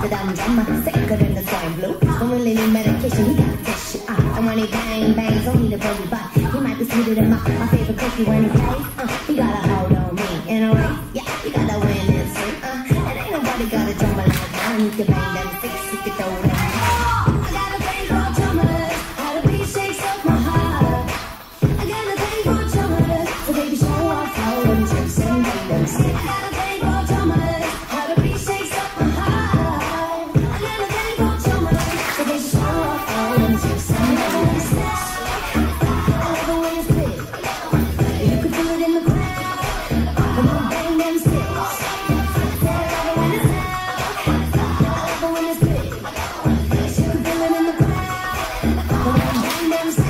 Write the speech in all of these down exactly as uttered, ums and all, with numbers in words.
the dumb drummer, sicker than the swine blue. Don't really need medication, he got this shit out. And when he bang, bangs, don't need a boogie, but he might be sweeter than my, my favorite cookie when he plays. Uh, he got a hold on me in a race, yeah, he got to win this thing. Uh, and ain't nobody got a drummer like mine. He can bang them six, he can throw them. I got a thing for drummers, how the beat shakes up my heart. I got a thing for drummers, so baby show off how them tricks and bang them six. I got a thing for drummers, how the beat shakes up my heart. I got a thing for drummers, so baby show off how them tricks and bang them six. I love it when it's big, you can feel it in the crowd. Come on, bang them six. I love it when it's loud, I love it when it's big, you can feel it in the crowd. Come on, bang them six.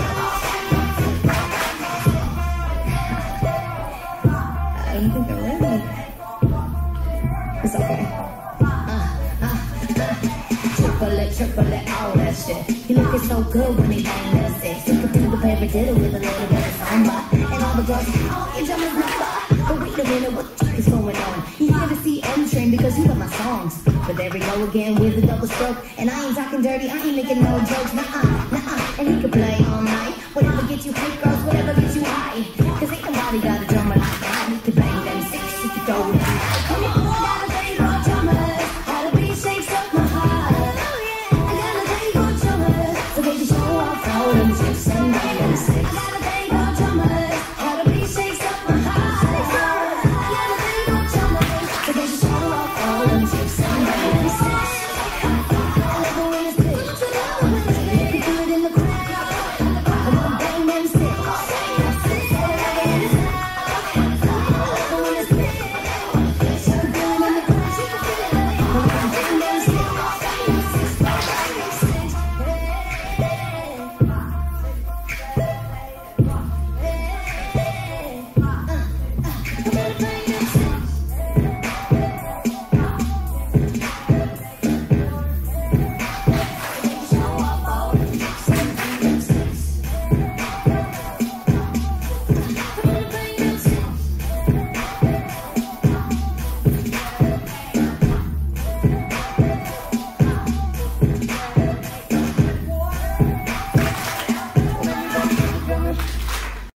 I don't think they're ready. It's okay. Uh, uh, uh. Triple it, triple it, all that shit. He looking so good when he bang that six. He could do the paper diddle with a little bit of samba. And all the girls, oh, your drummers number. But wait a minute, what the fuck is going on? You hear the C M train because you love my songs. But there we go again with a double stroke. And I ain't talking dirty, I ain't making no jokes. Nuh-uh, nuh-uh. And he can play all night. Whatever gets you hype, girls, whatever